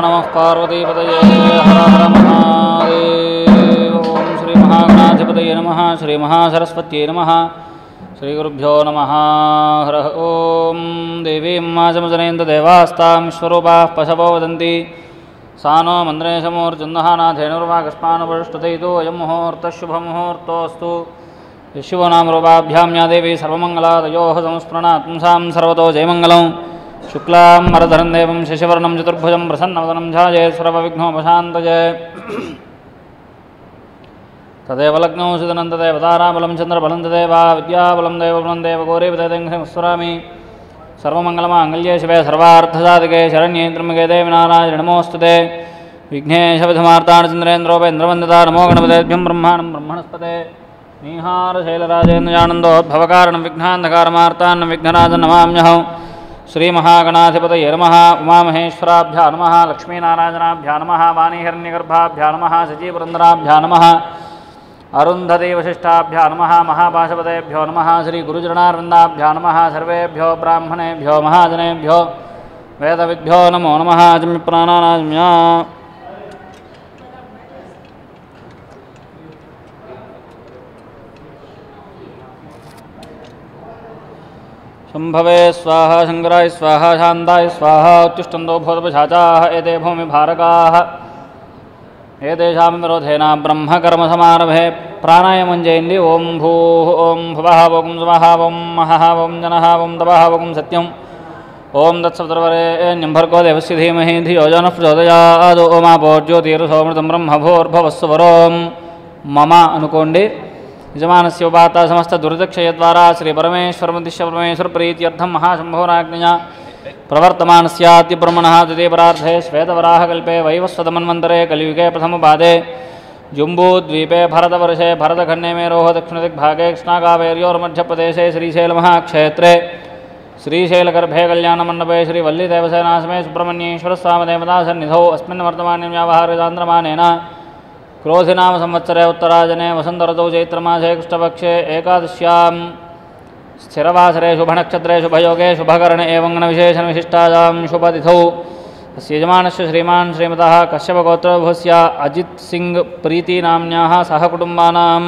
नमः पार्वतीपतये हर हर महादेव। ओं श्री महागणाधिपतये नमः। श्री महासरस्वत्यै नमः। श्रीगुरुभ्यो नमः। हर ओं देवीं माजमजनेन्द्रदेवास्तां स्वरूपाः पशवो वदन्ति सा नो मन्द्रेशमूर्तिन्दहानाथेनुर्वाकस्मानुपरिष्टुतैतो अयं मुहूर्तशुभमुहूर्तोऽस्तु। यशिवो नाम रूपाभ्यां या देवी सर्वमङ्गलादयोः संस्मरणात् पुंसां सर्वतो जयमङ्गलं। शुक्लां वरदरं देवं शशिवर्णं चतुर्भुजं प्रसन्नवदनं ध्यायेत् सर्वविघ्नोपशान्तये। तदेव लग्नौ सुदनं तदेव ताराबलं चन्द्रबलं तदेव विद्याबलं देवबलं देवगौरीपदयं सर्वमङ्गलमाङ्गल्ये शिवे सर्वार्थसाधिके शरण्ये त्र्यम्बके देवि नारायणि नमोऽस्तुते। विघ्नेशविधमार्ताण्डचन्द्रेन्द्रोपेन्द्रवन्दिता नमो गणपतेभ्यं ब्रह्माणं ब्रह्मणस्पते नीहारशैलराजेन्द्रजानन्दोद्भवकारणं विघ्नान्धकारमार्तान्नं विघ्नराजं नमाम्यहं। श्रीमहागणाधिपतये नमः। उमामहेश्वराभ्यां नमः। लक्ष्मीनारायणाभ्यां नमः। वाणीहिरण्यगर्भाभ्यां नमः। सजीवरन्दराभ्यां नमः। अरुन्धतीवशिष्टाभ्यां नमः। महापाशपतेभ्यो नमः। श्रीगुरुचरणारविन्दाभ्यां नमः। सर्वेभ्यो ब्राह्मणेभ्यो महाजनेभ्यो वेदविद्भ्यो नमो नमः। अजम्य प्राणानाजम्य शंभवे स्वाहा शंकराय स्वाहा शांताय स्वाहा उत्तिष्ठन्तो भूतपशाचाः एते भूमिभारकाः एतेषां विरोधेन ब्रह्मकर्मसमारभे प्राणायामञ्जयन्ति। ओं भूः ओं भुवः ओं स्वः ओं महः ओं जनः ओं तपः ओं सत्यम् ओं तत्सवितुर्वरेण्यं भर्गो देवस्य धीमहि धियो यो नः प्रचोदयात्। ओमापो ज्योतिर्सोमृतं ब्रह्मभूर्भुवस्सुवरों मम अनुकोंडि यजमानस्य उपात्ता समस्त दुर्दक्षयद्वारा श्री परमेश्वरमुद्दिश्य परमेश्वर प्रीत्यर्थं महाशंभोराज्ञया प्रवर्तमानस्याद्य ब्रह्मणः द्वितीयपरार्धे श्वेतवराहकल्पे वैवस्वतमन्वन्तरे कलियुगे प्रथमपादे जम्बूद्वीपे भरतवर्षे भरतखण्डे मेरोः दक्षिणदिग्भागे कृष्णाकावेर्योर्मध्यप्रदेशे श्रीशैलमहाक्षेत्रे श्रीशैलगर्भे कल्याणमण्डपे श्रीवल्लीदेवसेनासमे सुब्रह्मण्येश्वरस्वामिदेवतासन्निधौ अस्मिन् वर्तमाने व्यावहारिकान्द्रमानेन क्रोधिनाम संवत्सरे उत्तराजने वसन्तऋतौ चैत्रमासे कृष्णपक्षे एकादश्यां स्थिरवासरे शुभनक्षत्रे शुभयोगे शुभकरणे एवं गणविशेषणविशिष्टायां शुभतिथौ अस्य यजमानस्य श्रीमान् श्रीमतः कश्यपगोत्रभूस्य अजित् सिंह प्रीति नाम्न्याः सहकुटुम्बानाम्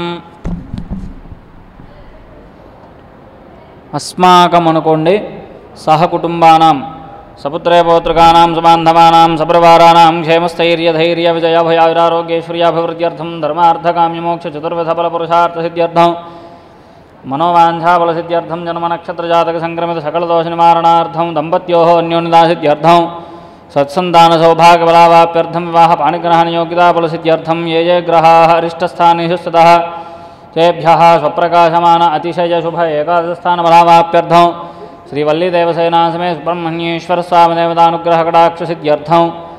अस्माकम् अनुकोण्डि सहकुटुम्बानां सपुत्रे पौत्रकानां समान्धवानां सपरिवाराणां क्षेमस्थैर्यधैर्य विजयाभयाविरारोग्यैश्वर्याभिवृद्ध्यर्थं धर्मार्थकाम्यमोक्षचतुर्विधफलपुरुषार्थसिद्ध्यर्थं मनोवाञ्छाफलसिद्ध्यर्थं जन्मनक्षत्रजातकसंक्रमितसकलदोषनिवारणार्थं दम्पत्योः अन्योन्यदासिद्ध्यर्थं सत्सन्तानसौभाग्यबलावाप्यर्थं विवाहपाणिग्रहणयोग्यताफलसिद्ध्यर्थं ये ये ग्रहाः अरिष्टस्थानेषु स्तः तेभ्यः स्वप्रकाशमान अतिशयशुभ एकादशस्थानबलावाप्यर्थं श्रीवल्लीदेवसेनासमे सुब्रह्मण्येश्वर स्वामिदेवतानुग्रहकटाक्षसिद्ध्यर्थं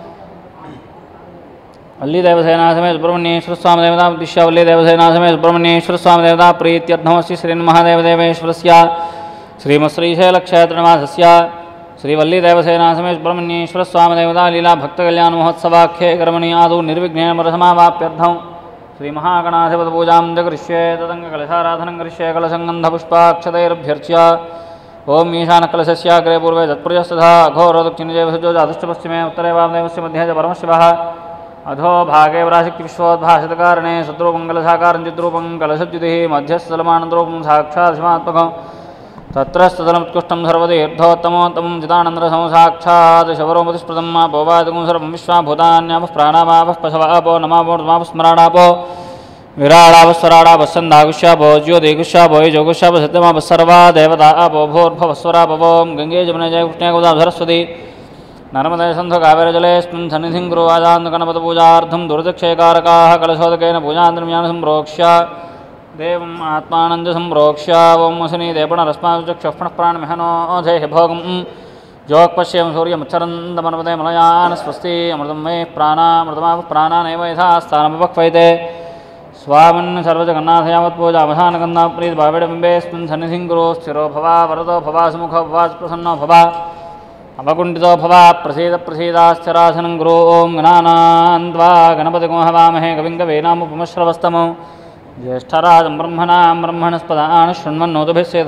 वल्लीदेवसेनासमे सुब्रह्मण्येश्वर स्वामिदेवता उद्दिश्य वल्लीदेवसेनासमे सुब्रह्मण्येश्वर स्वामिदेवता प्रीत्यर्थमस्ति श्रीन्महादेवदेवेश्वरस्य श्रीमश्रीशैलक्षेत्रनिवासस्य श्रीवल्लीदेवसेनासमे सुब्रह्मण्येश्वर स्वामिदेवता लीला भक्तकल्याणमहोत्सवाख्ये कर्मणि आदौ निर्विघ्नेन परसमावाप्यर्थं श्रीमहागणाधिपतिपूजां च करिष्ये तदङ्गकलशाराधनं करिष्ये कलशङ्गन्धपुष्पाक्षतैरभ्यर्च्य ओम ईशानकलशस्याग्रे पूर्वे तत्पुर्यस्तथा अघोरोदक्षिणजयवसुजो जातश्च पश्चिमे उत्तरे वामदेवस्य मध्ये च परमशिवः अधो भागे वराशक्तिविश्वोद्भाषितकारणे शत्रुमङ्गलसाकारं चिद्रूपं कलशद्युतिः मध्यस्थलमानन्दरूपं साक्षात् शिवात्मकं तत्रस्तदमुत्कृष्टं सर्वतीर्थोत्तमोत्तमं चिदानन्दरसमं साक्षात् शवरोमतिस्पृतं मापोवादिगुं सर्वं विश्वाभूतान्यापः प्राणापापः पशवापो नमापो स्मराणापो विराडावस्वराडावस्सन्दागुष्यापो ज्योतिगुष्यापो योगुष्यापो सत्यमापः सर्वा देवता अपो भूर्भुवस्वरापवो गंगे जमुने जय कृष्णे गोदावरी सरस्वती नर्मदे सिन्धु कावेरी जलेऽस्मिन् सन्निधिं कुरु आजान्तगणपतिपूजार्थं दुर्दक्षयकारकाः कलशोदकेन पूजान्तर्म्यान् सम्प्रोक्ष्य देवम् आत्मानं च सम्प्रोक्ष्य ॐ वसुनीदेपणरस्माचक्षुः प्राणमिहनो धेहि भोगं जोक्पश्यं सूर्यमुच्चरन्दमनपदे मलयान् स्वस्ति अमृतं मे प्राणामृतमापः प्राणानेव यथा स्थानमुपक्वयते स्वामिन् सर्वजगन्नाथ यावत्पूजावसानगन्धा प्रीतिभावेडबिम्बेऽस्मिन् सन्निधिं कुरु स्थिरो भवा वरदो भवा सुमुखो भवा प्रसन्नो भवा अवकुण्ठितो भवा प्रसीद प्रसीदाश्चरासनं गुरो ओं गणानान्त्वा गणपतिगुं हवामहे कविं कवीनामुपमश्रवस्तमं ज्येष्ठराजं ब्रह्मणां ब्रह्मणस्पदान्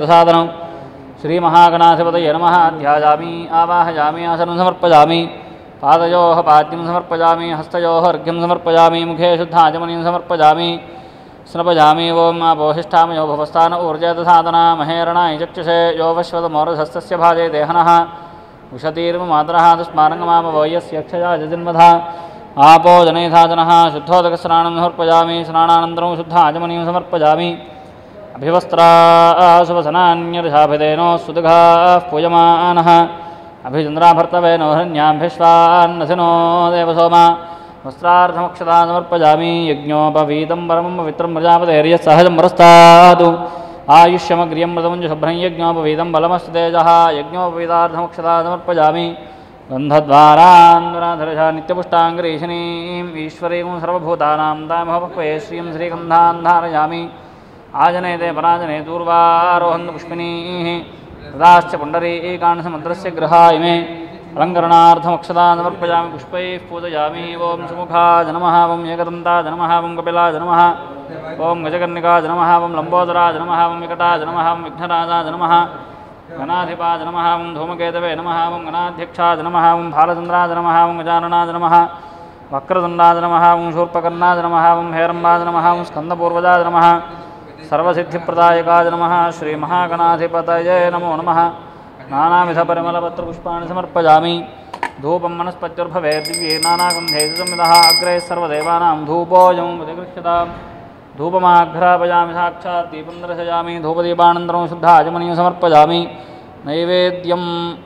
श्रीमहागणाधिपतये नमः। ध्यायामि आवाहयामि आसनं समर्पयामि पादयोः पाद्यं समर्पयामि हस्तयोः अर्घ्यं समर्पयामि मुखे शुद्धाचमनीं समर्पयामि स्नपयामि ओम् आपोहिष्ठामयो भवस्थान ऊर्जयतसादना महेरणाय चक्षुषे यो वश्वतमोरधस्तस्य भाजे देहनः उषतीर्ममातरः तस्मारङ्गमापवयस्य यक्षया जजन्मधा आपो जनैधाजनः शुद्धोदकस्नानं समर्पयामि स्नानानन्तरं शुद्धाचमनीं समर्पयामि अभिवस्त्राशुभसनान्यर्षाभिधेनो सुदघाः पूयमानः अभिचन्द्राभर्तवेनो हरण्याभ्यश्वान्नसिनो देवसोमा वस्त्रार्थमक्षता समर्पयामि यज्ञोपवीतं परमं पवित्रं प्रजापतेर्यः सहजं वरस्तातु आयुष्यमग्र्यं मृतमञ्जुशुभ्रं यज्ञोपवीतं बलमस्तु तेजः यज्ञोपवीतार्थमक्षता समर्पयामि गन्धद्वारान्वराधरशा नित्यपुष्टाङ्गरीशिनीम् ईश्वरीं सर्वभूतानां दामोपक्वे श्रियं श्रीगन्धान् धारयामि आजनेते पराजने दूर्वारोहन्तपुष्पिनीः तदाश्च पुण्डरीकाण्डसमुद्रस्य गृहा इमे अलङ्करणार्थमक्षतां समर्पयामि पुष्पैः पूजयामि ओं सुमुखाय नमः ओं एकदन्ताय नमः ओं कपिलाय नमः ओं गजकर्णिकाय नमः ओं लम्बोदराय नमः ओं विकटाय नमः ओं विघ्नराजाय नमः गणाधिपाय नमः ओं धूमकेतवे नमः ओं गणाध्यक्षाय नमः ओं भालचन्द्राय नमः ओं गजाननाय नमः वक्रतुण्डाय नमः ओं शूर्पकर्णाय नमः ओं हेरम्बाय नमः ओं स्कन्दपूर्वजाय नमः सर्वसिद्धिप्रदायकाय नमः श्रीमहागणाधिपतये नमो नमः नानाविधपरिमलपत्रपुष्पाणि समर्पयामि धूपं मनस्पत्युर्भवेत् दिव्ये नानागन्धेषु संविदः अग्रे सर्वदेवानां धूपोऽयं प्रतिगृह्यताम् धूपमाघ्रापयामि साक्षात् दीपं दर्शयामि धूपदीपानन्तरं शुद्धाचमनीं समर्पयामि नैवेद्यं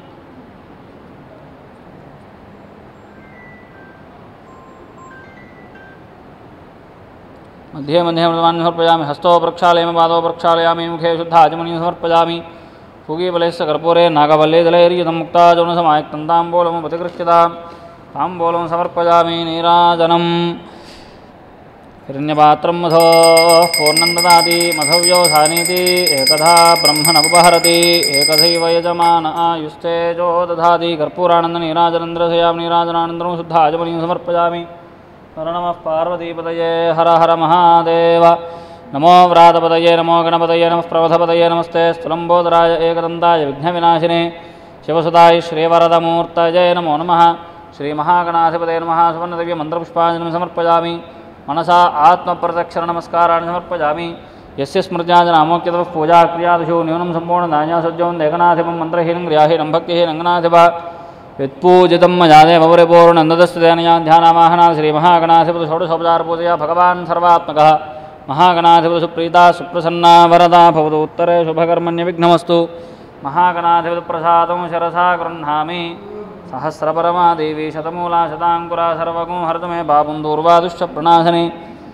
मध्ये मध्ये मृतमान् समर्पयामि हस्तो प्रक्षालयामि पादौ प्रक्षालयामि मुखे शुद्धाचमनीं समर्पयामि फूगीबलस्य कर्पूरे नागवल्लीदलैर्युतं मुक्ताचूर्णसमायुक्तं ताम्बूलं प्रतिगृह्यतां ताम्बूलं समर्पयामि नीराजनं हिरण्यपात्रं मधोः पूर्णं ददाति मधव्योसानीति एकधा ब्रह्मणमुपहरति एकथैव यजमान आयुस्तेजो दधाति कर्पूरानन्दनीराजनं दर्शयामि नीराजनानन्तरं शुद्धाचमनीं समर्पयामि हर नमः पार्वतीपतये हर हर महादेव नमो व्रातपतये नमो गणपतये नमः प्रवधपतये नमस्ते स्तुलम्बोदराय एकदन्ताय विघ्नविनाशिने शिवसुताय श्रीवरदमूर्तये नमो नमः श्रीमहागणाधिपतये नमः सुवर्णदिव्यमन्त्रपुष्पाञ्जलिं समर्पयामि मनसा आत्मप्रदक्षिणनमस्कारान् समर्पयामि यस्य स्मृत्याजनामोक्यतः पूजाक्रियादिषु न्यूनं सम्पूर्णदान्यासज्जं देगनाधिपं मन्त्रहीनं क्रियाहीनं भक्तिहीनं गणाधिप यत्पूजितं मया देवपरिपूर्णन्ददस्तुतेनया ध्यानावाहनात् श्रीमहागणाधिपति षोडशोपचारपूजया भगवान् सर्वात्मकः महागणाधिपतिसुप्रीता सुप्रसन्ना वरदा भवतु उत्तरे शुभकर्मण्यविघ्नमस्तु महागणाधिपतिप्रसादं शिरसा गृह्णामि सहस्रपरमा देवी शतमूला शताङ्कुरा सर्वगुं हरतु मे पापं दूर्वादुश्च प्रणाशने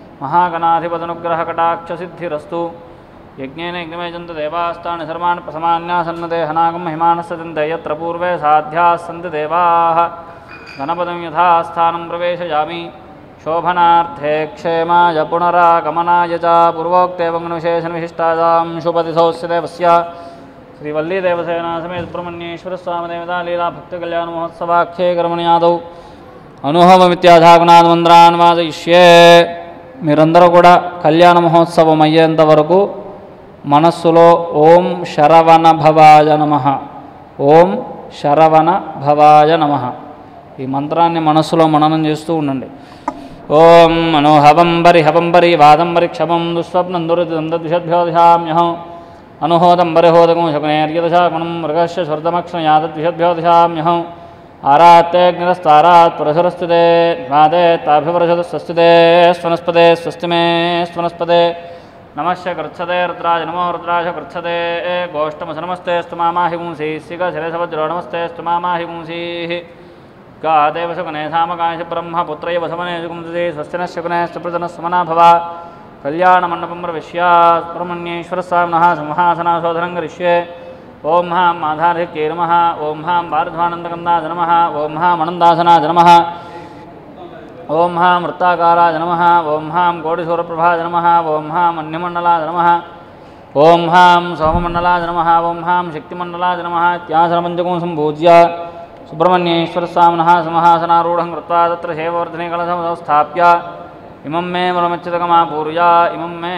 महागणाधिपतनुग्रहकटाक्षसिद्धिरस्तु यज्ञेन यज्ञमेजन्त देवास्तानि सर्वाणि प्रसमान्यासन्नते हनागं महिमानस्सजन्ते यत्र पूर्वे साध्याः सन्ति देवाः गणपतिं यथा स्थानं प्रवेशयामि शोभनार्थे क्षेमाय पुनरागमनाय च पूर्वोक्तेवङ्गविशेषणविशिष्टायां शुभतिथोऽस्य देवस्य श्रीवल्लीदेवसेना समेत सुब्रह्मण्येश्वरस्वामिदेवता लीला भक्तकल्याणमहोत्सवाख्ये कर्मणि అనుభవమిత్యాధాగుణాన్మంత్రాన్ వాదయిష్యే. మీరందరూ కూడా కళ్యాణ మహోత్సవం అయ్యేంత వరకు మనస్సులో ఓం శరవణ భవాయ నమః, ఓం శరవణ భవాయ నమః ఈ మంత్రాన్ని మనస్సులో మననం చేస్తూ ఉండండి. ఓం మనోహవంబరి హవంబరి వాదంబరి క్షమం దుస్వప్నం దురితంద్విషద్భ్యోదిశామ్యహం అనుహోదంబరి హోదకం శకునేర్యదశాకుణం మృగస్య స్వర్ధమక్షణయాదద్విషద్భ్యోదిశామ్యహం आरात्तेऽग्निरस्तारात् पुरसरस्तुते नादे ताभिवरषदस्वस्तिते स्वनस्पते स्वस्ति मे स्वनस्पते नमश्च कृच्छते रुद्राज नमो रुद्राज कृच्छते गोष्ठमसनमस्ते स्तुमामाहि पुंसीः शिखशिरसवज्रो नमस्ते स्तुमामाहि पुंसीः गादेव शकुने सामकांश ब्रह्मपुत्रय वसमने जुगुंसते स्वस्ति नः शकुने सुप्रजनस्समना भव. कल्याणमण्डपं प्रविश्य सुब्रह्मण्येश्वरस्वामिनः सिंहासनाशोधनं करिष्ये. ओं हां माधारिक्ये नमः, ओं हां भारद्वानन्दकन्दाय नमः, ओं हां अनन्दासनाय नमः, ओं हां वृत्ताकाराय नमः, ओं हां कोटिसूर्यप्रभाय नमः, ओं हां अन्यमण्डलाय नमः, ओं हां सोममण्डलाय नमः, ओं हां शक्तिमण्डलाय नमः इत्यासनपञ्चकं सम्पूज्य सुब्रह्मण्येश्वरस्वामिनः सिंहासनारूढं कृत्वा तत्र शैववर्धने कलशं संस्थाप्य इमं मे वरुणच्युतकमापूर्या इमं मे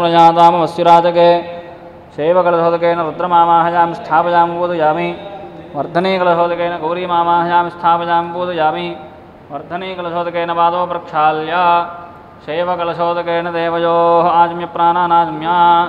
वरुणश्रुधीहमद्याचमजातामवस्युराजके शैवकलशोदकेन रुद्रमामाहयामि स्थापयामि बोधयामि वर्धनीकलशोदकेन गौरीमामाह्यामि स्थापयामि पूजयामि वर्धनीकलशोदकेन पादो प्रक्षाल्य शैवकलशोदकेन देवयोः आजम्य प्राणानाजम्य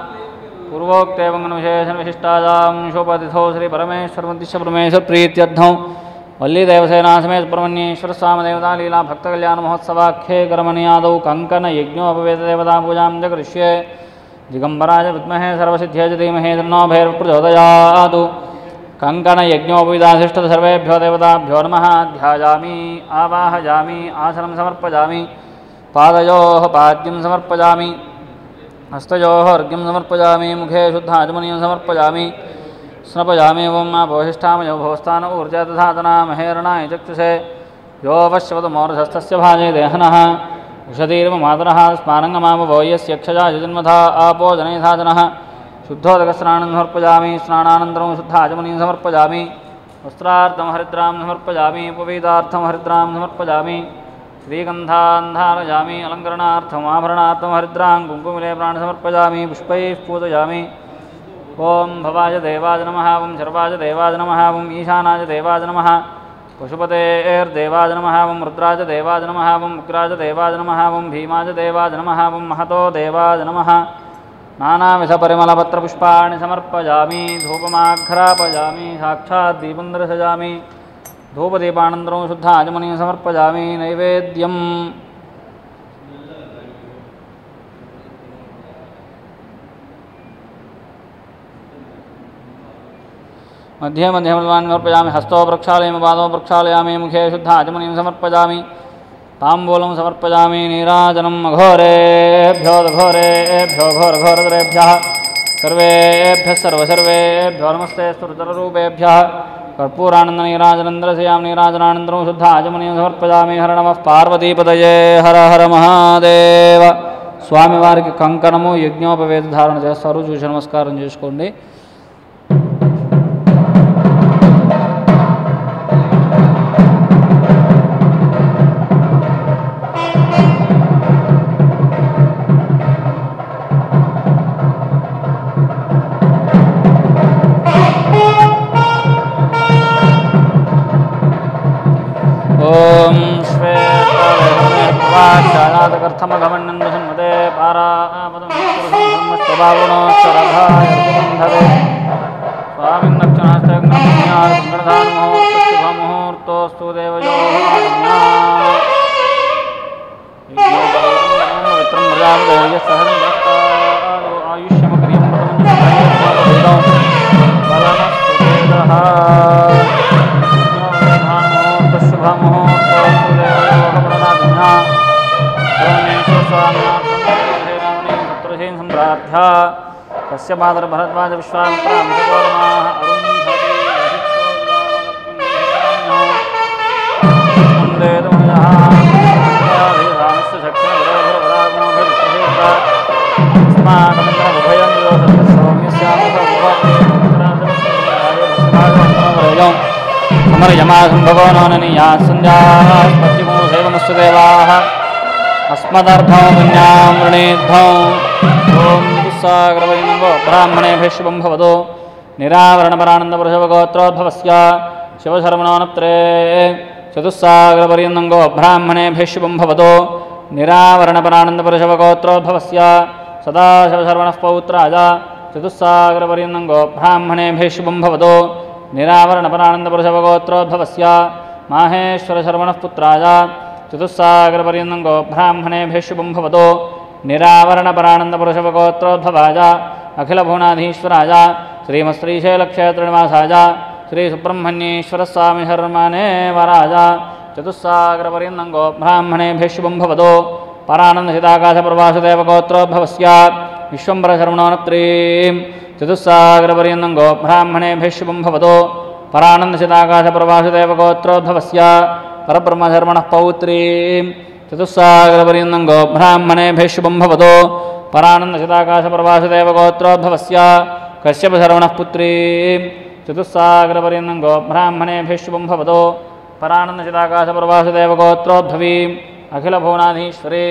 पूर्वोक्तेवङ्गनविशेषणविशिष्टायां शोपतिथो श्रीपरमेश्वरमन्दिश्यपरमेश्वर प्रीत्यर्थं वल्लीदेवसेना समेत सुब्रह्मण्येश्वर स्वामदेवता लीला भक्तकल्याणमहोत्सवाख्ये कर्मणि यज्ञोपवेददेवता पूजां च करिष्ये दिगम्बराय विद्महे सर्वसिद्ध्यै च धीमहि तन्नो भैरवप्रचोदयात् कङ्कणयज्ञोपविदाधिष्ठित सर्वेभ्यो देवताभ्यो नमः ध्यायामि आवाहयामि आसनं समर्पयामि पादयोः पाद्यं समर्पयामि हस्तयोः अर्घ्यं समर्पयामि मुखे शुद्धाचमनीयं समर्पयामि स्नपयामि ओं वोहिष्ठामयो भोस्तान ऊर्जा दधातना महेरणाय चक्षुषे यो वश्यवतमोर्धस्तस्य भाजे देहनः उषधीर्ममातरः स्मारङ्गमावो यस्य यक्षजा जन्मथा आपो जनैधाजनः शुद्धोदकस्नानं समर्पयामि स्नानानन्तरं शुद्धाचमनीं समर्पयामि वस्त्रार्थं हरिद्रां समर्पयामि उपवीतार्थं हरिद्रां समर्पयामि श्रीगन्धान् धारयामि अलङ्करणार्थम् आभरणार्थं हरिद्रां कुङ्कुमलेपनान् समर्पयामि पुष्पैः पूजयामि ओं भवाय देवाय नमः ओं शर्वाय देवाय नमः ओं ईशानाय देवाय नमः पशुपतेर्देवाय नमः ओं रुद्राय देवाय नमः ओं उग्राय देवाय नमः ओं भीमाय देवाय नमः ओं महतो देवाय नमः नानाविधपरिमलपत्रपुष्पाणि समर्पयामि धूपमाघ्रापयामि साक्षात् दीपं दर्शयामि धूपदीपानन्तरं शुद्धाचमनीं समर्पयामि नैवेद्यम् मध्ये मध्ये बलवान् समर्पयामि हस्तो प्रक्षालयामि पादौ प्रक्षालयामि मुखे शुद्धाचमनीं समर्पयामि ताम्बूलं समर्पयामि नीराजनम् अघोरेभ्यो घोरेभ्यो घोरघोरतरेभ्यः सर्वेभ्यः सर्वसर्वेभ्यो नमस्ते स्तुतिरूपेभ्यः कर्पूरानन्दनीराजनन्दरसयामि नीराजनानन्तरं शुद्धाचमनीं समर्पयामि हर नमः पार्वतीपतये हर हर महादेव స్వామివారికి కంకణము యజ్ఞోపవేద ధారణ చేస్తారు. చూసి నమస్కారం చేసుకోండి. ఓం శ్వేతమఘమన్నందే పారాపదమస్తబాగుణోచ్చరభాయ స్వామిన్నక్షణహస్తముహూర్తోస్తు దేవయో పవిత్రం ఆయుష్యమగ్రియం सम्राध्या तस्य मातर्भरद्वाज विश्वामित्राः समरयमासंभवो नोननीया संध्यास्पत्तिमो सेवमस्तु देवाः अस्मदर्थं पुण्यां वृणीद्धौ ओं दुस्सागरवैनङ्गो ब्राह्मणेभ्यः शुभं भवतु निरावरणपरानन्दपुरुषवगोत्रोद्भवस्य शिवशर्मणोनप्त्रे चतुस्सागरपर्यन्तङ्गो ब्राह्मणेभ्यः शुभं भवतु निरावरणपरानन्दपुरुषवगोत्रोद्भवस्य सदाशिवशर्मणः पौत्राय चतुस्सागरपर्यन्तङ्गो ब्राह्मणेभ्यः शुभं भवतु निरावरणपरानन्दपुरुषवगोत्रोद्भवस्य माहेश्वरशर्मणः पुत्राय चतुस्सागरपर्यन्तङ्गो ब्राह्मणेभ्यः शुभं भवतु निरावरणपरानन्दपुरुषवगोत्रोद्भवाय अखिलभुवनाधीश्वराय श्रीमश्रीशैलक्षेत्रनिवासाय श्रीसुब्रह्मण्येश्वरस्वामिशर्मणे वराय चतुस्सागरपर्यन्तङ्गो ब्राह्मणेभ्यः शुभं भवतु परानन्दसिताकाशप्रवासुदेवगोत्रोद्भवस्य विश्वम्भरशर्मणोनप्त्रीं चतुस्सागरपर्यन्तङ्गो ब्राह्मणेभ्यः शुभं भवतु परानन्दसिताकाशप्रवासुदेवगोत्रोद्भवस्य परब्रह्मशर्मणः पौत्रीं चतुस्सागरपर्यन्तङ्गो ब्राह्मणेभ्यः शुभं भवतु परानन्दसिताकाशप्रवासुदेवगोत्रोद्भवस्य कश्यपशर्मणः पुत्रीं चतुस्सागरपर्यन्तङ्गो ब्राह्मणेभ्यः शुभं भवतु परानन्दसिताकाशप्रवासुदेवगोत्रोद्भवीं अखिलभुवनाधीश्वरीं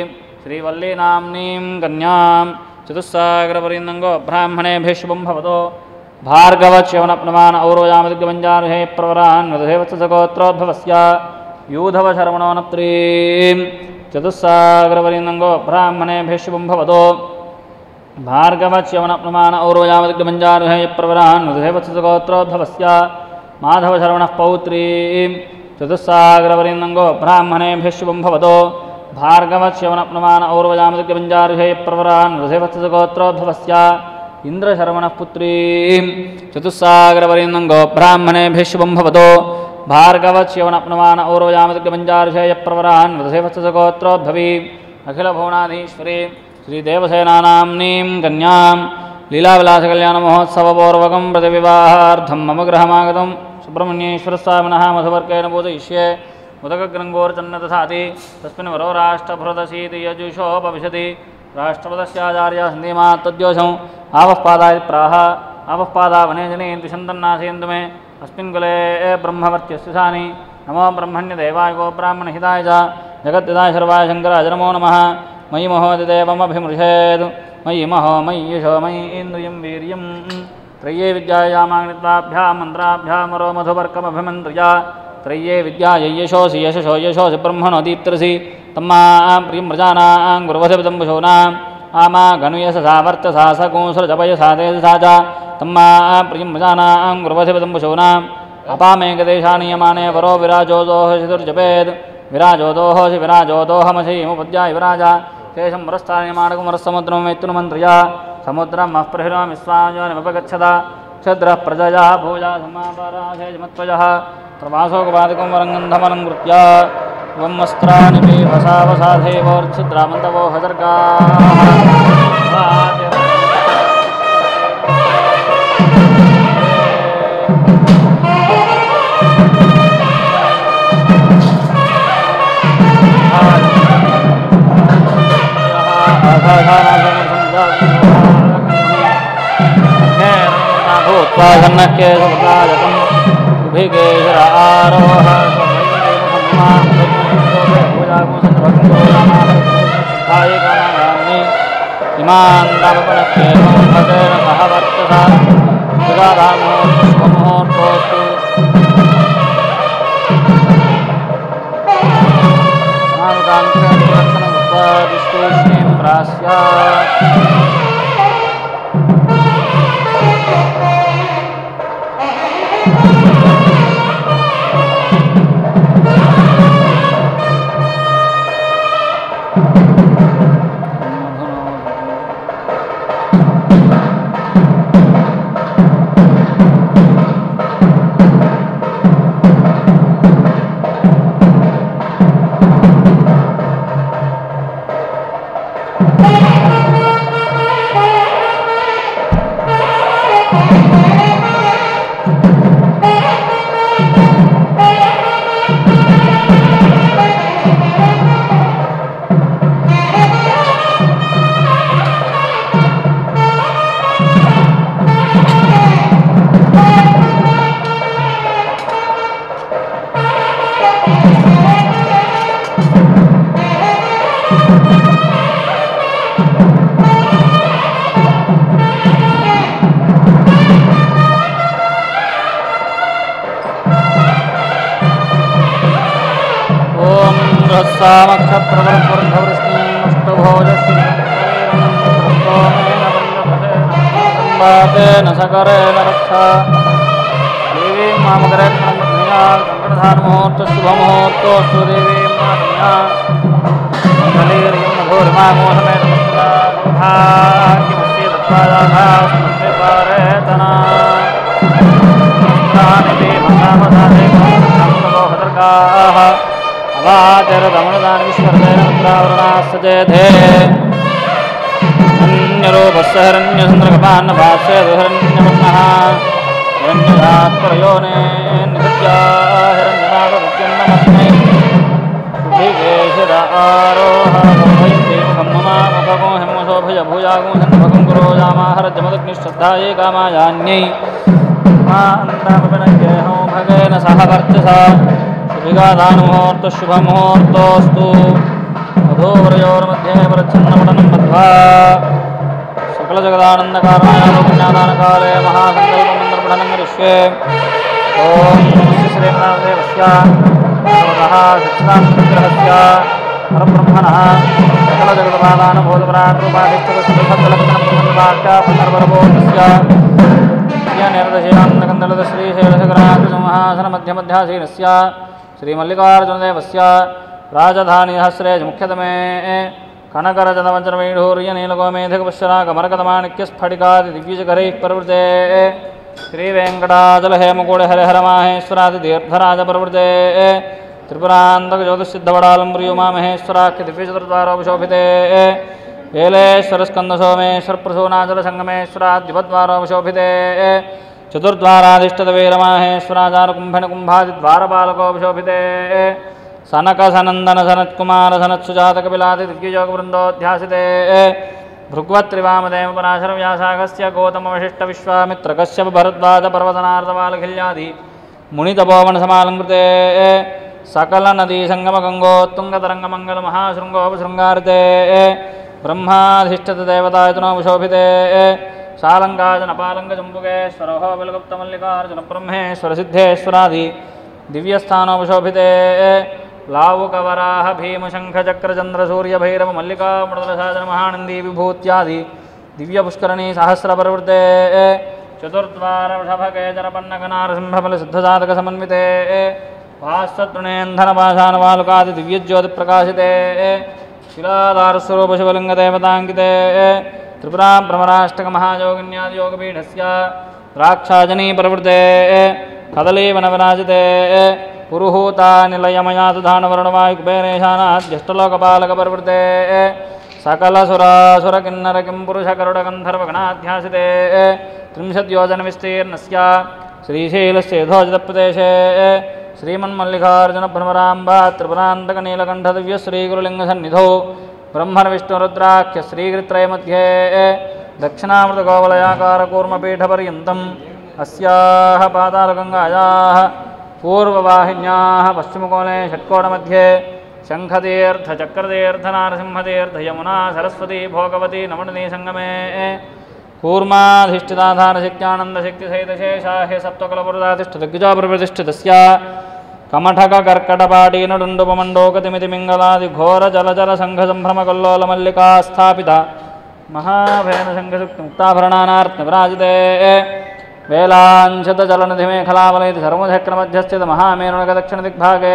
श्रीवल्लीनाम्नीं कन्यां चतुस्सागरपर्यन्तङ्गो ब्राह्मणेभ्यः शुभं भवतु भार्गवच्यवनप्नवान् औरोजामदिग्गमञ्जारुहे प्रवरान् वधेवत्सगोत्रोद्भवस्य यूधवशरमणोनप्त्रीं चतुस्सागरवरीन्दङ्गो ब्राह्मणेभ्यः शुभं भवतो भार्गवच्यवनप्नवान् औरोजामदिग्गमञ्जारुहे प्रवरान् वधेवत्सगोत्रोद्भवस्य माधवशरवणः पौत्रीं चतुस्सागरवरीन्दङ्गो ब्राह्मणेभ्यः शुभं भवतो भार्गवच्यवनप्नवान् औरोजामदिग्गमञ्जारुहे प्रवरान् वधेवत्सगोत्रोद्भवस्य इंद्रशर्मणः पुत्रीं चतुस्सागरवरीन्दङ्गो ब्राह्मणेभ्यः शुभं भवतो भार्गवच्यवनप्नवान् औरोजामदिग्गमञ्जारुषेय प्रवरान् वधेवत्सगोत्रोद्भवीं अखिलभुवनाधीश्वरीं श्रीदेवसेनानाम्नीं कन्यां लीलाविलासकल्याणमहोत्सवपूर्वकं प्रतिविवाहार्थं मम गृहमागतं सुब्रह्मण्येश्वरस्वामिनः मधुवर्केण पूजयिष्ये उदकग्रङ्गोर्चन्न दधाति तस्मिन् वरो राष्ट्रभृतसीति यजुषोपविशति राष्ट्रपदस्याचार्य सन्धिमात् तद्योषं आवः पादाय प्राह आवः पादा वने जनेन द्विषन्तन्नाशयन्तु मे अस्मिन् कुले ब्रह्मवर्त्यस्य सानि नमो ब्रह्मण्यदेवाय गो ब्राह्मणहिताय च जगद्दिदाय सर्वाय शङ्कराय नमो नमः मयि महोदिदेवमभिमृषेत् मयि महो मयि यशो मयि इन्द्रियं वीर्यं त्रय्ये विद्यायामाग्नित्वाभ्यां मन्त्राभ्यां मरो मधुवर्कमभिमन्त्र्या त्रय्ये विद्यायै यशोऽसि यशसो यशोऽसि ब्रह्मणो दीप्तरसि तम्मां प्रियं प्रजानां गुरुवधविदम्बुशोनाम् आमा गणुयससा वर्चसा सकूंसरजपयसा तेजसा च तम्मां प्रियं प्रजानां गुरुवधविदम्बुशोनाम् अपामेकदेशानीयमाने वरो विराजोदोहशितुर्जपेत् विराजोदोहसि विराजोदोहमसीमुपद्याय विराज शेषं वरस्थानीयमाणकुमरसमुद्रं वेत्तुनुमन्त्र्या समुद्रं महप्रहिणो विश्वायोनिमपगच्छता क्षद्रः प्रजया भूजा समापराशेजमत्वजः प्रवासोकपादिकं वरङ्गन्धमनं कृत्य वस्त्राणि वसावसाधेवोर्च्छिद्रामन्तवो उभिकेशर आरोह इमान् रामपणक्येवं भगेन सह वर्चसा सुगाधामोऽस्तु मानुकान्तरक्षणमुत्पादिष्टूष्णीं प्रास्यात् न सकरेण रक्षा देवी मामकरेण कंकणधानमुहूर्तशुभमुहूर्तोऽस्तु देवी माकन्या मधुरमामोहमेन भाग्यमस्ये दत्त्वादाभास्मन्निपारेतना भद्रकाः अवाचरदमनुदान विश्वर्देन मुद्रावरणाः सचेधे अन्यरूपस्य हिरण्यसन्द्रकपान्नभास्य हिरण्यवर्णः हिरण्यधात्परयोने निसत्या हिरण्यनागविद्यन्नमस्मै सुभिकेशिर आरोह मुखं ममामुखगो हिमसोभय भूयागो सन्भगं गुरो जामाहरजमदग्निश्रद्धायै कामायान्यै मान्दापनज्ञेहो भगेन सह वर्चसा शुभिगादानमुहूर्तशुभमुहूर्तोऽस्तु मधोवरयोर्मध्ये परच्छन्नपटनं बद्ध्वा सकलजगदानन्दकारणाय महासङ्कल्पमन्त्रपठनं करिष्ये। ॐ श्रीनाथदेवस्य नमः सच्चिदानन्दविग्रहस्य परब्रह्मणः सकलजगद्वादानुभूतपरारूपाधिष्ठितसुखफलक्षणप्रबन्धवाक्यापसर्वरभोतस्य निरदशीलान्तकन्दलश्रीशैलशकराकृतमहासनमध्यमध्यासीनस्य श्रीमल्लिकार्जुनदेवस्य राजधानीहस्रे मुख्यतमे कनकरजनवज्रवैढूर्यनीलगोमेधिकपुष्यरागमरकतमाणिक्यस्फटिकादिदिव्यजगरैः प्रवृते श्रीवेङ्कटाचलहेमकूटहरिहरमाहेश्वरादितीर्थराजप्रवृते त्रिपुरान्तकज्योतिषसिद्धवडालम्ब्रियुमामहेश्वराख्यदिव्यचतुर्द्वारोपशोभिते वेलेश्वरस्कन्दसोमेश्वरप्रसूनाचलसङ्गमेश्वराद्विपद्वारोपशोभिते चतुर्द्वाराधिष्ठितवीरमाहेश्वराचारकुम्भणकुम्भादिद्वारपालकोपशोभिते सनकसनन्दनसनत्कुमारसनत्सुजातकपिलादिदिव्ययोगवृन्दोऽध्यासिते भृग्वत्रिवामदेवपराशरव्यासागस्य गौतमवशिष्ठविश्वामित्रकश्यपभरद्वाजपर्वतनार्दवालखिल्यादि मुनितपोवनसमालङ्कृते सकलनदीसङ्गमगङ्गोत्तुङ्गतरङ्गमङ्गलमहाशृङ्गोपशृङ्गारिते ब्रह्माधिष्ठितदेवतायतनोपशोभिते शालङ्काजनपालङ्कजम्बुकेश्वरो बिलगुप्तमल्लिकार्जुनब्रह्मेश्वरसिद्धेश्वरादि दिव्यस्थानोपशोभिते लावुकवराह भीमशङ्खचक्रचन्द्रसूर्यभैरवमल्लिकामृदलसाधनमहानन्दी विभूत्यादि दिव्यपुष्करणी सहस्रप्रवृते चतुर्द्वारवृषभकेचरपन्नकनारसिंहबलसिद्धसाधकसमन्विते भास्वतृणेन्धनपाशानवालुकादिदिव्यज्योतिप्रकाशिते शिलाधारस्वरूपशिवलिङ्गदेवताङ्किते त्रिपुराभ्रमराष्टकमहायोगिन्यादियोगपीठस्य द्राक्षाजनीप्रवृते कदलीवनविराजिते पुरुहूतानिलयमयातुधानवर्णवायुकुबेरेशानाद्यष्टलोकपालकप्रवृते सकलसुरासुरकिन्नरकिम्पुरुषकरुडगन्धर्वगणाध्यासिते त्रिंशद्योजनविस्तीर्णस्य श्रीशैलस्य यथोचितप्रदेशे श्रीमन्मल्लिकार्जुनभ्रमराम्बा त्रिपुरान्तकनीलकण्ठदिव्यश्रीगुरुलिङ्गसन्निधौ ब्रह्मर्विष्णुरुद्राख्यश्रीगिरित्रयमध्ये दक्षिणामृतगोवलयाकारकूर्मपीठपर्यन्तम् अस्याः पातालगङ्गायाः पूर्ववाहिन्याः पश्चिमकोणे षट्कोणमध्ये शङ्खतीर्थचक्रतीर्थनारसिंहतीर्थ यमुना सरस्वती भोगवती नवनदी सङ्गमे कूर्माधिष्ठिताधारशक्त्यानन्दशक्तिसहितशेषाह्य सप्तकलपुरदातिष्ठदिग्गजाप्रतिष्ठितस्य कमठककर्कटपाटीनडुण्डुपमण्डोकतिमितिमिङ्गलादिघोरजलजलसङ्घसम्भ्रमकल्लोलमल्लिका स्थापिता महाभयनशङ्खसुक्तिमुक्ताभरणानार्त्नविराजिते वेलाञ्छतजलनिधिमेखलावलयति सर्वचक्रमध्यस्थितमहामेरुणकदक्षिणदिग्भागे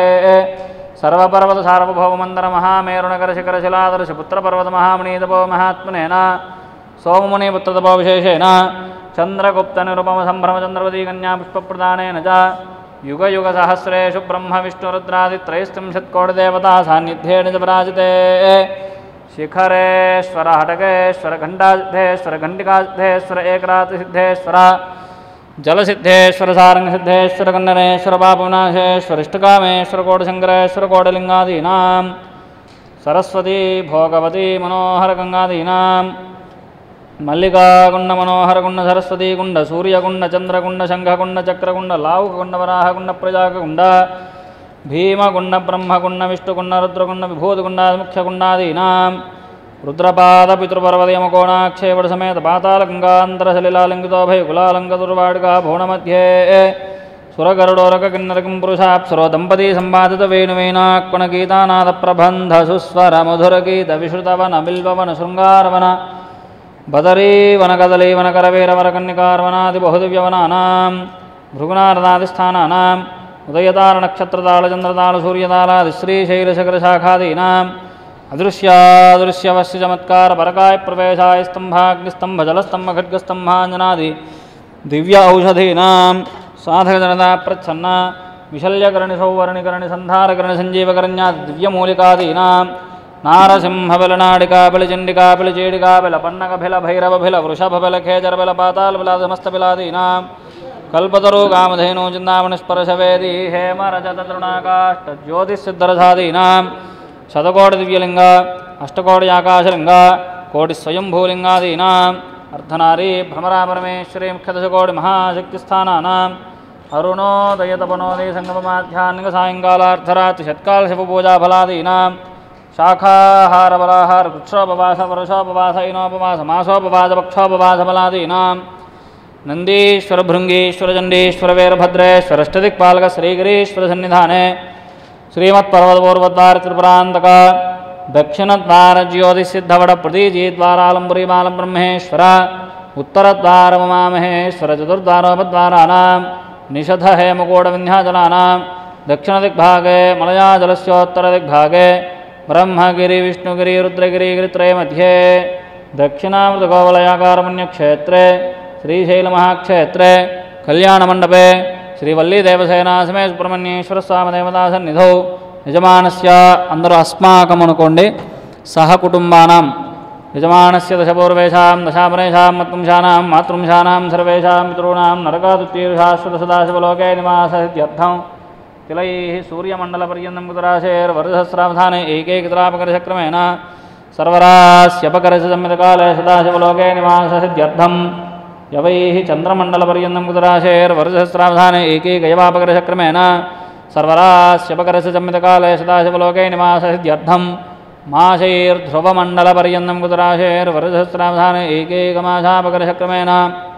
सर्वपर्वतसार्वभौमन्दरमहामेरुणकरशिखरशिलादर्शपुत्रपर्वतमहामणितपो महात्मनेन सोममुनिपुत्रतपो विशेषेण चन्द्रगुप्तनिरुपमसम्भ्रमचन्द्रवती कन्यापुष्पप्रदानेन च युगयुगसहस्रेषु ब्रह्मविष्णुरुद्रादित्रयस्त्रिंशत्कोटिदेवता सान्निध्येन च पराजिते शिखरेश्वर हटकेश्वर घण्टासिद्धेश्वर घण्टिकासिद्धेश्वर एकरातसिद्धेश्वर जलसिद्धेश्वर सारंगसिद्धेश्वर कन्नरेश्वर पापविनाशेश्वर इष्टकामेश्वर कोटिशङ्करेश्वर कोटिलिङ्गादीनां सरस्वती भोगवती मनोहरगङ्गादीनां मल्लिकाकुण्ड सरस्वती कुण्ड सूर्यकुण्ड चन्द्रकुण्ड शङ्खकुण्ड चक्रकुण्ड लावुककुण्ड वराहकुण्ड प्रजाकुण्ड भीमकुण्ड ब्रह्मकुण्ड विष्णुकुण्ड रुद्रकुण्ड विभूतिकुण्डादिमुख्यकुण्डादीनां रुद्रपादपितृपर्वतयमकोणाक्षेवटसमेत पातालगङ्गान्तरसलिलालिङ्गितोभयकुलालङ्कदुर्वाडिका भुवनमध्ये सुरगरुडोरककिन्नरकिंपुरुषाप्सरो दम्पती सम्पादितवेणुवेनाक्वणगीतानादप्रबन्धसुस्वरमधुरगीतविश्रुतवन बिल्ववन बदरीवनकदलीवनकरवीरवरकन्निकारवनादिबहुदिव्यवनानां भृगुनारदादिस्थानानाम् उदयतारणक्षत्रतालचन्द्रतालसूर्यतालादिश्रीशैलशकरशाखादीनाम् अदृश्यादृश्यवस्यचमत्कारपरकायप्रवेशाय स्तम्भजलस्तम्भखड्गस्तम्भाञ्जनादि दिव्य औषधीनां साधकजनता प्रच्छन्न विशल्यकरणिसौवर्णिकरणिसन्धारकरणिसञ्जीवकरण्यादि दिव्यमूलिकादीनां नारसिंहबलनाडिकाबलिचण्डिकाबलिचेडिकाबलपन्नकबिलभैरवबिलवृषभबिलखेचरबिलपातालबिलादमस्तबिलादीनां कल्पतरु कामधेनु चिन्तामणिस्परशवेदी हेमरजततृणाकाष्ठज्योतिस्सिद्धरसादीनां शतकोटिदिव्यलिङ्ग अष्टकोटियाकाशलिङ्ग कोटिस्वयंभूलिङ्गादीनाम् अर्धनारी भ्रमरापरमेश्वरी मुख्यदशकोटिमहाशक्तिस्थानानाम् अरुणोदयतपनोदयसङ्गममाध्याह्निकसायङ्कालार्धरात्रिषट्कालशिवपूजाफलादीनां शाखाहारबलाहार वृक्षोपवास वर्षोपवास इनोपवास मासोपवास पक्षोपवास बलादीनां नंदीश्वर भृंगीश्वर चंडीश्वर वीरभद्रेश्वर अष्टदिक्पालक श्रीगिरीश्वर सन्निधाने श्रीमत्पर्वतपूर्वद्वार त्रिपुरांतक दक्षिणद्वार ज्योतिसिद्धवड़ प्रतीजीद्वारालंबुरीमालं ब्रह्मेश्वर उत्तरद्वार उमामहेश्वर चतुर्द्वारोपद्वाराणां निषध हेमकूटविन्ध्याचलानां दक्षिणदिग्भागे मलयाजलस्योत्तरदिग्भागे ब्रह्मगिरि विष्णुगिरि रुद्रगिरि गिरित्रय मध्ये दक्षिणामृतगोवलयाकारमण्यक्षेत्रे श्रीशैलमहाक्षेत्रे कल्याणमण्डपे श्रीवल्लीदेवसेना समेत सुब्रह्मण्येश्वर स्वामी देवता सन्निधौ यजमानस्य अंदरू अस्माकम् अनुकोंडि सह कुटुंबानां यजमानस्य दशपूर्वेषां दशापरेषां मत्पुंसानां मातृंसानां सर्वेषां पितॄणां नरकादुत्तीर्षाश्वतसदाशिवलोके निवाससिद्ध्यर्थं तिलैः सूर्यमण्डलपर्यन्तं कुतराशेर्वर्षसहस्रावधाने एकैकतरापकर्षक्रमेण सर्वरास्यपकर्षसंमितकाले सदाशिवलोके निवाससिद्ध्यर्थं यवैः चन्द्रमण्डलपर्यन्तं कुतराशेर्वर्षसहस्रावधाने एकैकयवापकर्षक्रमेण सर्वरास्यपकर्षसंमितकाले सदाशिवलोके निवाससिद्ध्यर्थं माशैर्ध्रुवमण्डलपर्यन्तं कुतराशेर्वर्षसहस्रावधाने एकैकमासापकर्षक्रमेण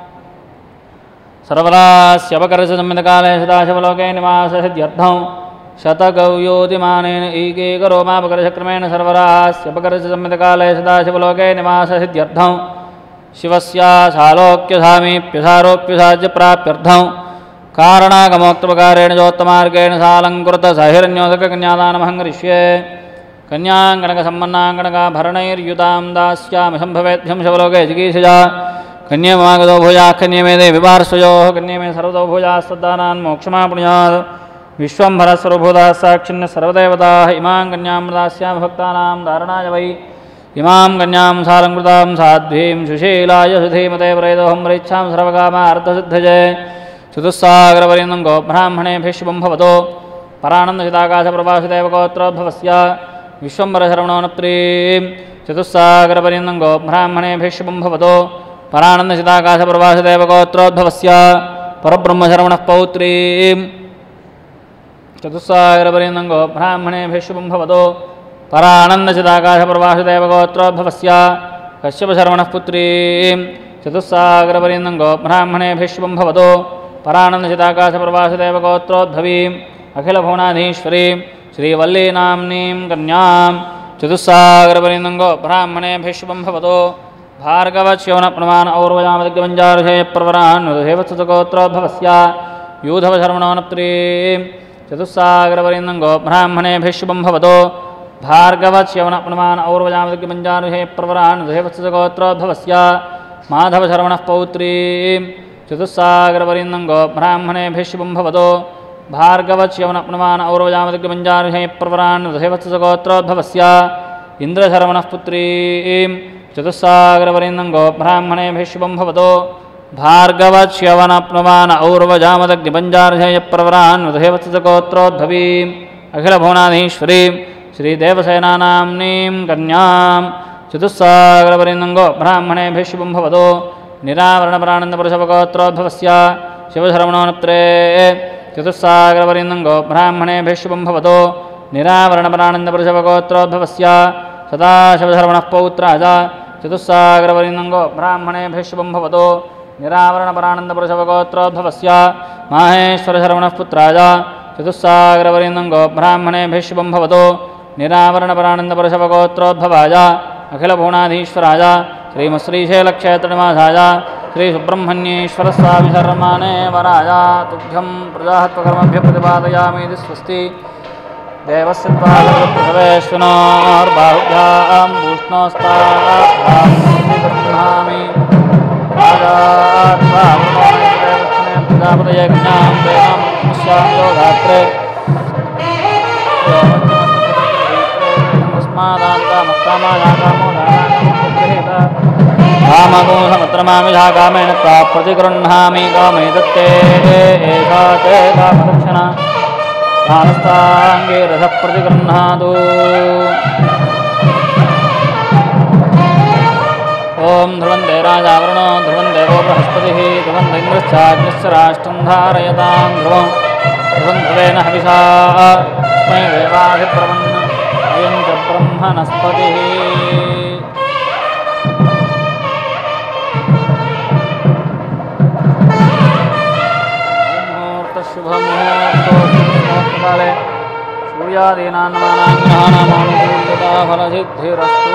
सर्वरास्यपकर्षसंमितकाले सदाशिवलोके निवाससिद्ध्यर्थं शतगव्योतिमानेन एकैकरोमापकर्षक्रमेण सर्वरास्यपकर्षसंमितकाले सदाशिवलोके निवाससिद्ध्यर्थं शिवस्य सालोक्यसामीप्यसारोप्यसाज्यप्राप्त्यर्थं कारणागमोक्तपकारेण चोत्तमार्गेण सालङ्कृतसहिरण्योदककन्यादानमहं करिष्ये कन्याङ्गणकसम्पन्नाङ्गणकाभरणैर्युतां दास्यामि सम्भवेद्भ्यं शिवलोके चिकीर्षया कन्यमागतो भूयाः कन्यमेदे विपार्श्वयोः कन्यमे सर्वतो भूयास्तद्दानान् मोक्षमापुण्यात् विश्वम्भरस्वरूभूताः साक्षिण्यः सर्वदेवताः इमां कन्यां दास्यामि भक्तानां धारणाय वै इमां कन्यां सालङ्कृतां साध्वीं सुशीलाय सुधीमते प्रेदोऽहं परीक्षां सर्वकामार्थसिद्धये चतुस्सागरपर्यन्तं गोब्राह्मणेभ्यः शुभं भवतो परानन्दचिदाकाशप्रभासदेवगोत्रोद्भवस्य विश्वम्भरशरवणोनप्त्रीं चतुस्सागरपर्यन्तं गोब्राह्मणेभ्यः शुभं भवतो परानन्दचिदाकाशप्रभासदेवगोत्रोद्भवस्य परब्रह्मशरवणः पौत्रीं चतुस्सागरपर्यन्तं गोब्राह्मणेभ्यः शुभं भवतो परानन्दचिदाकाशप्रभासदेवगोत्रोद्भवस्य कश्यपशरवणः पुत्रीं चतुस्सागरपर्यन्तं गोब्राह्मणेभ्यः शुभं भवतो परानन्दचिदाकाशप्रभासदेवगोत्रोद्भवीम् अखिलभुवनाधीश्वरीं श्रीवल्लीनाम्नीं कन्यां चतुस्सागरपर्यन्तं गोब्राह्मणेभ्यः शुभं भवतो भार्गवच्यवनप्रमाण और्वजामदिग्गमञ्जारुषेयप्रवरान्नुदेवत्सुतगोत्रोद्भवस्य यूधवशर्मणोनप्त्रीं चतुस्सागरपर्यन्तं गोब्राह्मणेभ्यः शुभं भवतो भार्गवच्यवनप्रमाण और्वजामदिग्गमञ्जारुषेयप्रवरान्नुदेवत्सुतगोत्रोद्भवस्य माधवशर्मणः पौत्रीं चतुस्सागरपर्यन्तं गोब्राह्मणेभ्यः शुभं भवतो भार्गवच्यवनप्रमाण और्वजामदिग्गमञ्जारुषेयप्रवरान्नुदेवत्सुतगोत्रोद्भवस्य इन्द्रशर्मणः पुत्रीं चतुस्सागरपर्यन्तं गोब्राह्मणेभ्यः शुभं भवतो भार्गवच्यवनप्रमाण और्वजामदग्निपञ्जार्षेयप्रवरान्नुदेवत्सुतगोत्रोद्भवीम् अखिलभुवनाधीश्वरीं श्रीदेवसेनानाम्नीं कन्यां चतुस्सागरपर्यन्तं गोब्राह्मणेभ्यः शुभं भवतो निरावरणपरानन्दपुरुषवगोत्रोद्भवस्य शिवशरवणोनप्त्रे चतुस्सागरपर्यन्तं गोब्राह्मणेभ्यः शुभं भवतो निरावरणपरानन्दपुरुषवगोत्रोद्भवस्य सदाशिवशरवणः पौत्राज चतुस्सागरपर्यन्तं गोब्राह्मणेभ्यः शुभं भवतो निरावरणपरानन्दपुरुषवगोत्रोद्भवस्य माहेश्वरशरवणः पुत्राज चतुस्सागरपर्यन्तं गोब्राह्मणेभ्यः शुभं भवतो निरावरणपरानन्दपुरुषवगोत्रोद्भवाय अखिलभुवनाधीश्वराय श्रीमश्रीशैलक्षेत्रनिवासाय श्रीसुब्रह्मण्येश्वरस्वामी शर्माणे वराय तुभ्यं प्रजाहत्वकर्मभ्यः प्रतिपादयामीति स्वस्ति देवस्य द्वारकृतवेश्वनोर्बाहुभ्यां भूष्णोस्ताभ्यां गृह्णामि प्रजापतये ज्ञां देवां योगात्रे कामगोसमुद्रमामिषाकामेन प्रतिगृह्णामि कामे दत्ते एषा ते कामदक्षिणा स्थानस्थाङ्गे रसप्रतिगृह्णातु ओं ध्रुवन्ते राजावरणो ध्रुवं देवो बृहस्पतिः ध्रुवं इन्द्रश्चाग्निश्च राष्ट्रं धारयतां ध्रुवं ध्रुवं ध्रुवेन हविषा स्मै देवाधिप्रवन् अयं च ब्रह्म ब्रह्मणस्पतिः मुहूर्तशुभमुहूर्तोऽस्तुमुहूर्तकाले सूर्यादीनां नवानां ग्रहाणामानुकूल्यता फलसिद्धिरस्तु।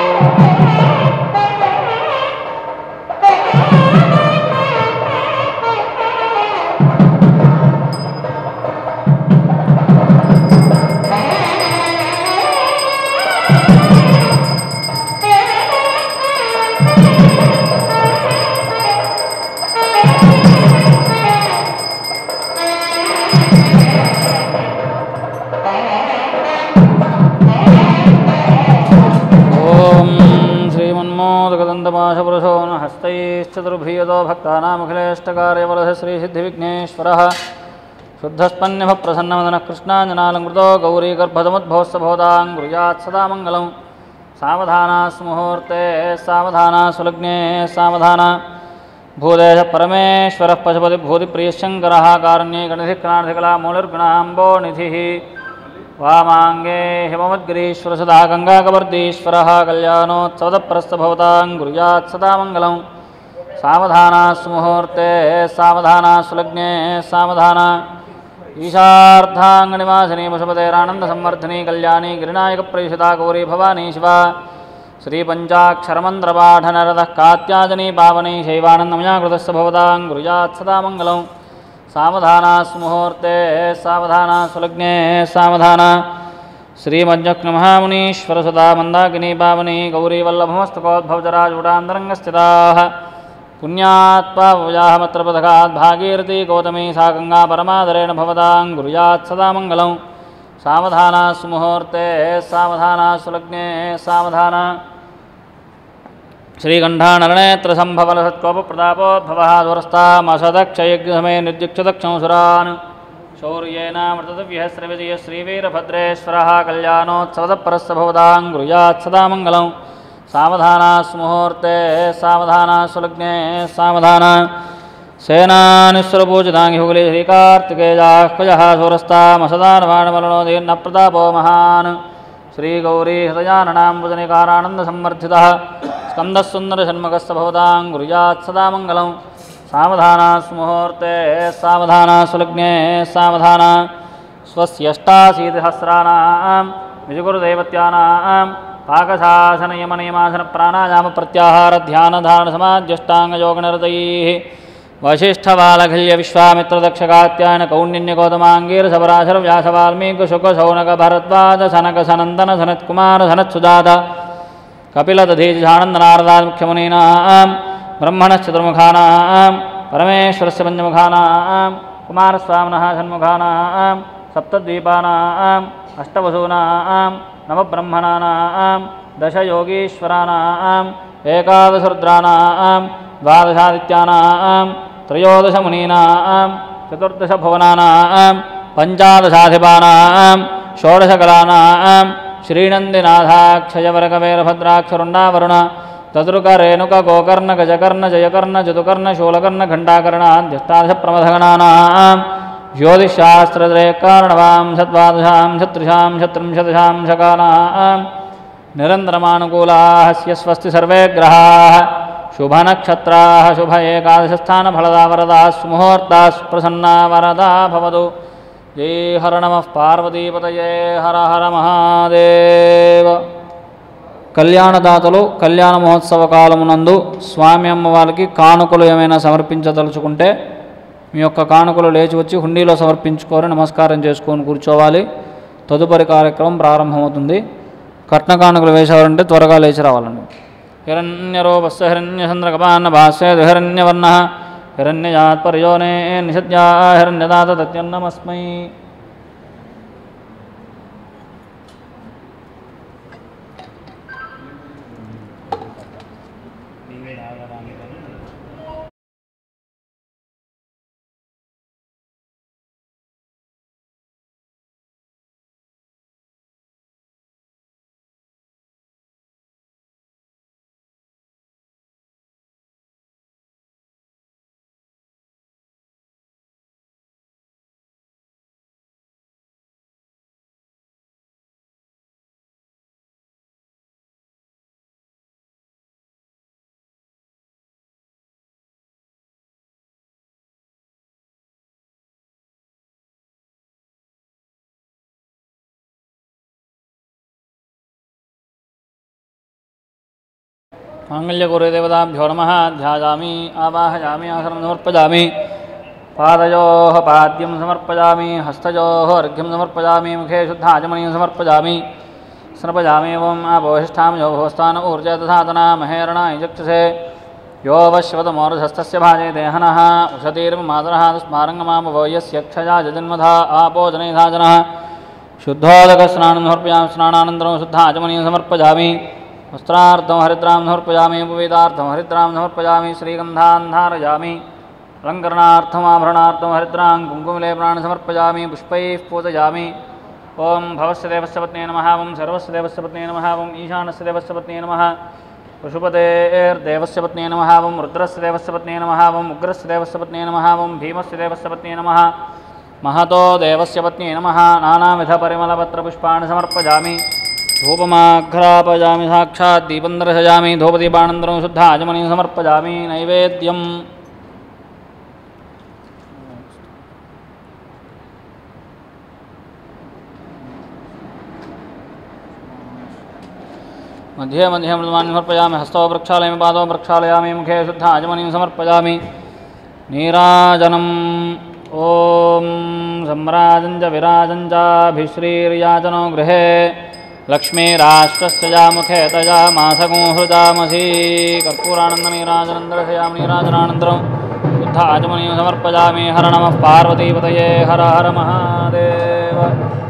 श्रीमन्मोदकदन्तपाशपुरुषो न हस्तैश्चतुर्भुजतो भक्तानामखिलेष्टकार्यवरः श्रीसिद्धिविघ्नेश्वरः शुद्धस्पन्यभप्रसन्नवदनः कृष्णाञ्जनालङ्कृतो गौरीगर्भसमुद्भवस्सभवतां कुर्यात् सदा मङ्गलं। सावधाना स्मुहूर्ते सावधाना सुलग्ने सावधाना भूदेश परमेश्वरः पशुपतिभूतिप्रियशङ्करः कारुण्ये गणधिक्रान्तिकला मूलिर्गुणाम्बो निधिः वामांगे हिमवद्गिरीश्वर सदा गंगाकवर्दीश्वरः कल्याणोत्सवदप्रस्थभवतां कुर्यात् सदा मङ्गलं। सावधाना सुमुहूर्ते सावधाना सुलग्ने सावधाना ईशार्धाङ्गनिवासिनी पशुपतेरानन्दसंवर्धिनी कल्याणी गिरिनायकप्रेषिता गौरी भवानी शिवा श्रीपञ्चाक्षरमन्त्रपाठनरतः कात्याजनी पावनी शैवानन्दमयाकृतस्य भवतां कुर्यात् सदा मङ्गलं। सावधाना सुमुहूर्ते सावधाना सुलग्ने सावधाना श्रीमज्जक्नमहामुनीश्वर सदा मन्दाकिनी पावनी गौरीवल्लभमस्तकोद्भवजराजूडान्तरङ्गस्थिताः पुण्यात्पावयाहमत्रपथकात् भागीरथी गौतमी सा गंगा परमादरेण भवतां कुर्यात् सदा मङ्गलं। सावधाना सुमुहूर्ते सावधाना सुलग्ने सावधाना श्रीकण्ठानलनेत्रसम्भवलसत्कोपप्रतापोद्भवः दूरस्तामसदक्षयज्ञसमये निर्दिक्षदक्षंसुरान् शौर्येनामृतव्यः श्रीविजयः श्रीवीरभद्रेश्वरः कल्याणोत्सवदप्रस्य भवतां कुर्यात् सदा मङ्गलं। सावधाना स्मुहूर्ते सावधाना सुलग्ने सावधाना सेनानिस्वरपूजिताङ्गि हुगुली श्रीकार्तिकेयाह्वयः सूरस्तामसदानवाणमलनोदीर्णप्रतापो महान् श्रीगौरी हृदयाननाम्बुजनिकारानन्दसंवर्धितः स्कन्दस्सुन्दरषण्मुखस्य भवतां कुर्यात् सदा मङ्गलं। सावधाना स्मुहूर्ते सावधाना सुलग्ने सावधाना स्वस्यष्टाशीतिसहस्राणां विजुगुरुदैवत्यानां पाकशासनयमनियमासनप्राणायामप्रत्याहारध्यानधारणसमाध्यष्टाङ्गयोगनिरतैः वसिष्ठबालखिल्यविश्वामित्रदक्षकात्यायनकौण्डिन्यगौतमाङ्गीरसपराशरव्यासवाल्मीकिशुकशौनकभरद्वाजसनकसनन्दनसनत्कुमार कपिलदधीजानन्दनारदामुख्यमुनीनां ब्रह्मणश्चतुर्मुखानां परमेश्वरस्य पञ्चमुखानां कुमारस्वामिनः षण्मुखानां सप्तद्वीपानां अष्टवसूनां नवब्रह्मणानां दशयोगीश्वराणाम् एकादशरुद्राणां द्वादशादित्यानां त्रयोदशमुनीनां चतुर्दशभुवनानां पञ्चादशाधिपानां षोडशकलानां श्रीनन्दिनाथाक्षयवरकवेरभद्राक्षरुण्डावरुण तदुर्करेणुकगोकर्णगजकर्णजयकर्णचतुकर्णशूलकर्णघण्टाकरणाध्यष्टादशप्रमथगणानां ज्योतिषास्त्रद्वयकारणवां षद्वादशां षत्रिशां षत्रिंशदशांशकानां निरन्तरमानुकूलाः स्वस्ति सर्वे ग्रहाः शुभनक्षत्राः शुभ एकादशस्थानफलदा वरदा सुमुहूर्ताः प्रसन्ना वरदा भवतु। जय हर नमः पार्वतीपतये हर हर महादेव। కళ్యాణదాతలు కళ్యాణ మహోత్సవ కాలమునందు స్వామి అమ్మవారికి కానుకలు ఏమైనా సమర్పించదలుచుకుంటే మీ యొక్క కానుకలు లేచి వచ్చి హుండీలో సమర్పించుకొని నమస్కారం చేసుకొని కూర్చోవాలి. తదుపరి కార్యక్రమం ప్రారంభమవుతుంది. కట్న కానుకలు వేసేవారంటే త్వరగా లేచి రావాలండి. హిరణ్యరూపస్య హిరణ్యచంద్రకపాన్న భాస్య హిరణ్యవర్ణ హిరణ్యజాత్ పరియోనే నిషద్యా హిరణ్యదాత తత్యన్నమస్మై. माङ्गल्यगुरुदेवताभ्यो नमः। ध्यायामि आवाहयामि आसनं समर्पयामि। पादयोः पाद्यं समर्पयामि। हस्तयोः अर्घ्यं समर्पयामि। मुखे शुद्धाचमनीयं समर्पयामि। स्नपयामि एवम् आपोहिष्ठां यो भोस्तान ऊर्जे दधातना महेरणाय चक्षुषे यो वश्वतमोरधस्तस्य भाजे देहनः उषतीर्मातरः तस्मारङ्गमामवो यस्य क्षया जन्मधा आपोजनैधाजनः शुद्धोदकस्नानं समर्पयामि। स्नानानन्तरं शुद्धाचमनीयं समर्पयामि। वस्त्रार्थं हरिद्रां समर्पयामि। उपवेदार्थं हरिद्रां समर्पयामि। श्रीगन्धान् धारयामि। अलङ्करणार्थम् आभरणार्थं हरिद्रां कुङ्कुमलेपनान् समर्पयामि। पुष्पैः पूजयामि। ओं भवस्य देवस्य पत्न्यै नमः। ओं सर्वस्य देवस्य पत्न्यै नमः। ओं ईशानस्य देवस्य पत्न्यै नमः। पशुपतेर्देवस्य पत्न्यै नमः। ओं रुद्रस्य देवस्य पत्न्यै नमः। ओं उग्रस्य देवस्य पत्न्यै नमः। ओं भीमस्य देवस्य पत्न्यै नमः। महतो देवस्य पत्न्यै नमः। नानाविधपरिमलपत्रपुष्पाणि समर्पयामि। धूपमाघ्रापयामि। साक्षात् दीपं दर्शयामि। धूपदीपानन्तरं शुद्धाचमनीयं समर्पयामि। नैवेद्यं मध्ये मध्ये मृदुमान् समर्पयामि। हस्तौ प्रक्षालयामि। पादौ प्रक्षालयामि। मुखे शुद्धाचमनीं समर्पयामि। नीराजनम् ॐ सम्राजं च विराजं चाभिश्रीर्याजनो गृहे लक्ष्मीराष्ट्रस्य मुखे तया मासगोहृजामसि। कर्पूरानन्दनीराजनं दर्शयामि। नीराजनानन्तरं शुद्धाचमनीं समर्पयामि। हर नमः पार्वतीपतये। हर हर महादेव।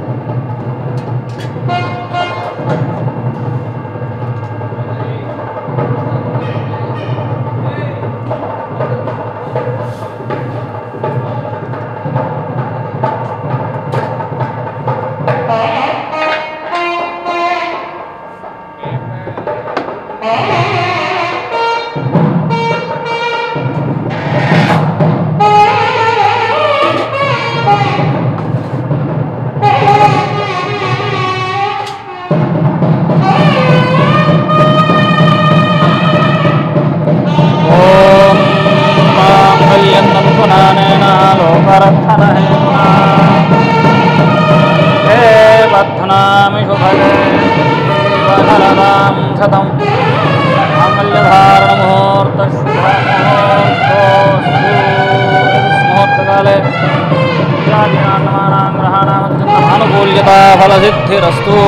अनुकूल्यता फलसिद्धिरस्तु।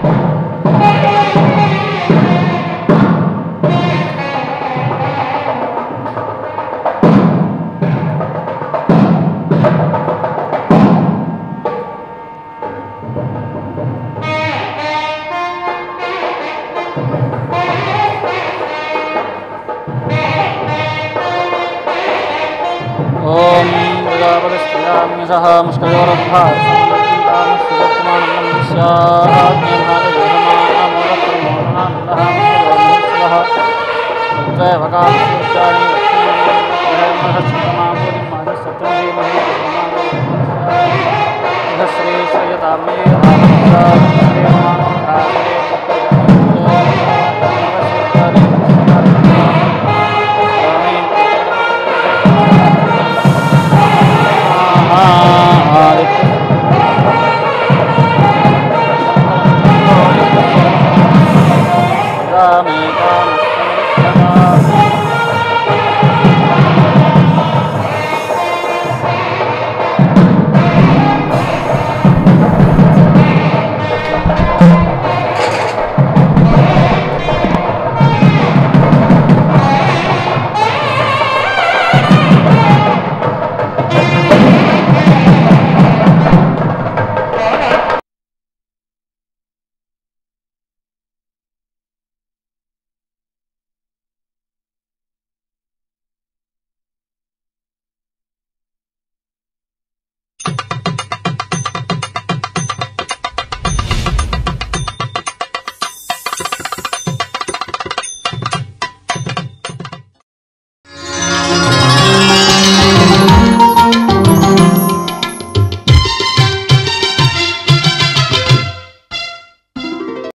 ओम प्रजापतिस्त्रियाम्यसः मुष्कयोरभाः